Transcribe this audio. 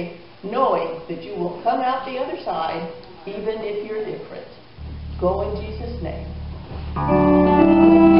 faith, knowing that you will come out the other side, even if you're different. Go in Jesus' name.